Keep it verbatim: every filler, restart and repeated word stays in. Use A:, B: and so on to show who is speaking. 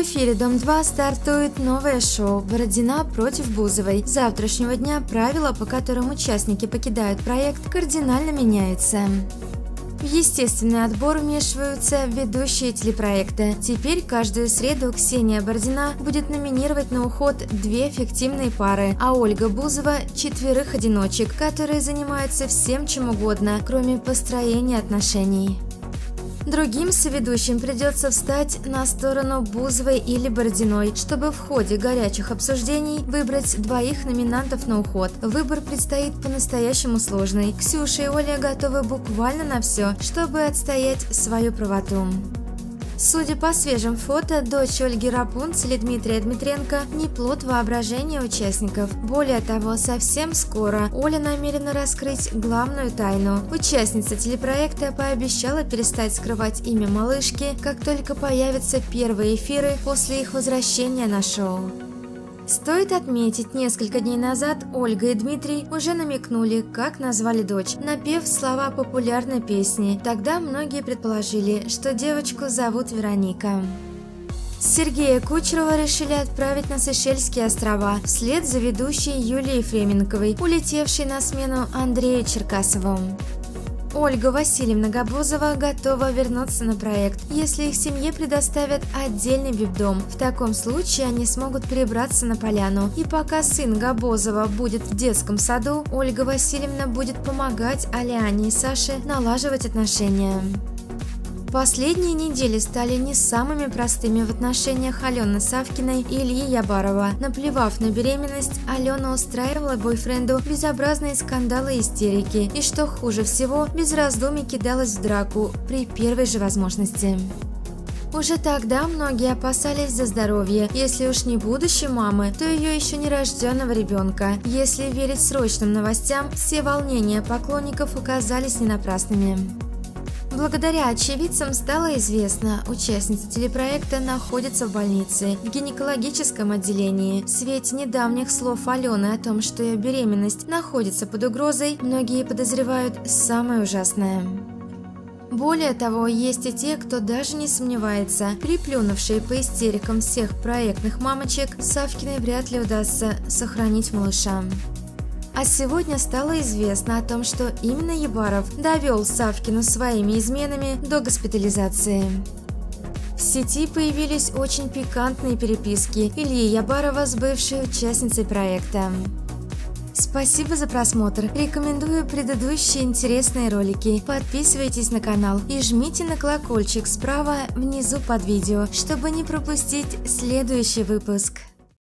A: эфире Дом два стартует новое шоу «Бородина против Бузовой». С завтрашнего дня правила, по которым участники покидают проект, кардинально меняются. В естественный отбор вмешиваются ведущие телепроекта. Теперь каждую среду Ксения Бородина будет номинировать на уход две фиктивные пары, а Ольга Бузова – четверых одиночек, которые занимаются всем чем угодно, кроме построения отношений. Другим соведущим придется встать на сторону Бузовой или Бородиной, чтобы в ходе горячих обсуждений выбрать двоих номинантов на уход. Выбор предстоит по-настоящему сложный. Ксюша и Оля готовы буквально на все, чтобы отстоять свою правоту. Судя по свежим фото, дочь Ольги Рапунцель и Дмитрия Дмитренко не плод воображения участников. Более того, совсем скоро Оля намерена раскрыть главную тайну. Участница телепроекта пообещала перестать скрывать имя малышки, как только появятся первые эфиры после их возвращения на шоу. Стоит отметить, несколько дней назад Ольга и Дмитрий уже намекнули, как назвали дочь, напев слова популярной песни. Тогда многие предположили, что девочку зовут Вероника. Сергея Кучерова решили отправить на Сейшельские острова вслед за ведущей Юлией Фременковой, улетевшей на смену Андрею Черкасову. Ольга Васильевна Габозова готова вернуться на проект, если их семье предоставят отдельный вип-дом. В таком случае они смогут перебраться на поляну. И пока сын Габозова будет в детском саду, Ольга Васильевна будет помогать Аляне и Саше налаживать отношения. Последние недели стали не самыми простыми в отношениях Алены Савкиной и Ильи Ябарова. Наплевав на беременность, Алена устраивала бойфренду безобразные скандалы и истерики. И что хуже всего, без раздумий кидалась в драку при первой же возможности. Уже тогда многие опасались за здоровье. Если уж не будущей мамы, то ее еще нерожденного ребенка. Если верить срочным новостям, все волнения поклонников оказались не напрасными. Благодаря очевидцам стало известно, участница телепроекта находится в больнице, в гинекологическом отделении. В свете недавних слов Алены о том, что ее беременность находится под угрозой, многие подозревают самое ужасное. Более того, есть и те, кто даже не сомневается. Приплюнувшие по истерикам всех проектных мамочек, Савкиной вряд ли удастся сохранить малыша. А сегодня стало известно о том, что именно Ябаров довел Савкину своими изменами до госпитализации. В сети появились очень пикантные переписки Ильи Ябарова с бывшей участницей проекта. Спасибо за просмотр. Рекомендую предыдущие интересные ролики. Подписывайтесь на канал и жмите на колокольчик справа внизу под видео, чтобы не пропустить следующий выпуск.